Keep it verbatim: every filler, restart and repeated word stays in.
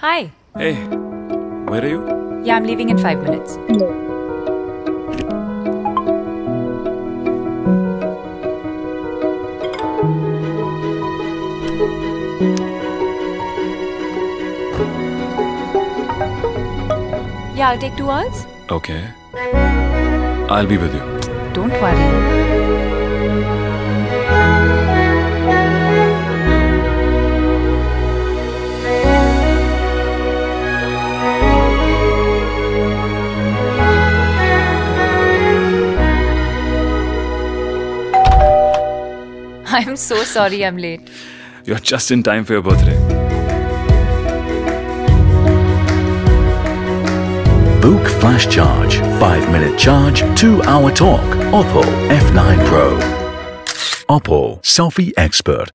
Hi. Hey, where are you? Yeah, I'm leaving in five minutes. Yeah, I'll take two hours. Okay. I'll be with you. Don't worry. I'm so sorry I'm late. You're just in time for your birthday. Book Flash Charge, five minute charge, two hour talk. Oppo F nine Pro. Oppo Selfie Expert.